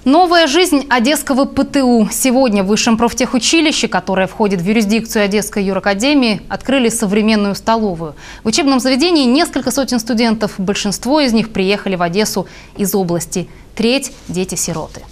Новая жизнь Одесского ПТУ. Сегодня в Высшем профтехучилище, которое входит в юрисдикцию Одесской юракадемии, открыли современную столовую. В учебном заведении несколько сотен студентов. Большинство из них приехали в Одессу из области. Треть – дети-сироты.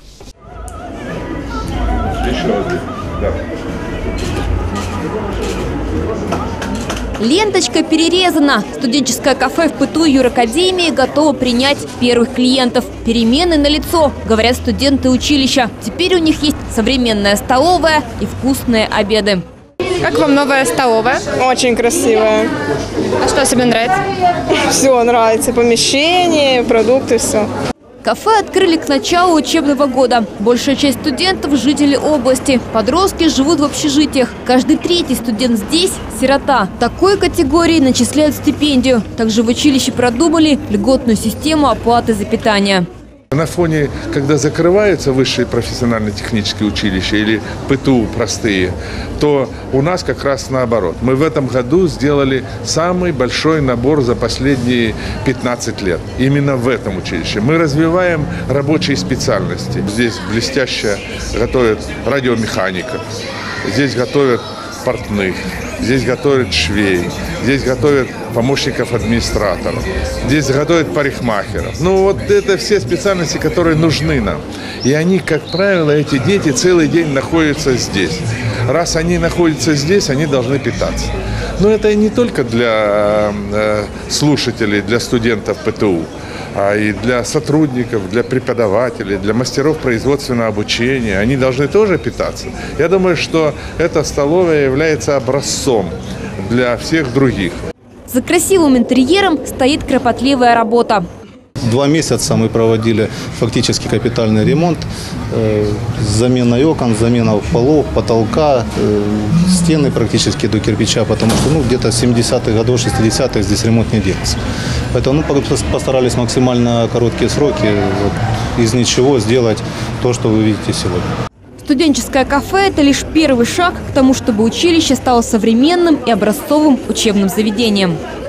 Ленточка перерезана. Студенческое кафе в ПТУ юракадемии готово принять первых клиентов. Перемены налицо, говорят студенты училища. Теперь у них есть современная столовая и вкусные обеды. Как вам новая столовая? Очень красивая. А что тебе нравится? Все нравится. Помещение, продукты, все. Кафе открыли к началу учебного года. Большая часть студентов – жители области. Подростки живут в общежитиях. Каждый третий студент здесь – сирота. Такой категории начисляют стипендию. Также в училище продумали льготную систему оплаты за питание. На фоне, когда закрываются высшие профессионально-технические училища или ПТУ простые, то у нас как раз наоборот. Мы в этом году сделали самый большой набор за последние 15 лет. Именно в этом училище. Мы развиваем рабочие специальности. Здесь блестяще готовят радиомехаников, здесь готовят портных, здесь готовят швей, здесь готовят помощников администраторов, здесь готовят парикмахеров. Ну вот это все специальности, которые нужны нам. И они, как правило, эти дети целый день находятся здесь. Раз они находятся здесь, они должны питаться. Но это и не только для слушателей, для студентов ПТУ, а и для сотрудников, для преподавателей, для мастеров производственного обучения. Они должны тоже питаться. Я думаю, что эта столовая является образцом для всех других. За красивым интерьером стоит кропотливая работа. 2 месяца мы проводили фактически капитальный ремонт, замена окон, замена полов, потолка, стены практически до кирпича, потому что где-то с 70-х годов, 60-х здесь ремонт не делался. Поэтому постарались максимально короткие сроки из ничего сделать то, что вы видите сегодня. Студенческое кафе – это лишь первый шаг к тому, чтобы училище стало современным и образцовым учебным заведением.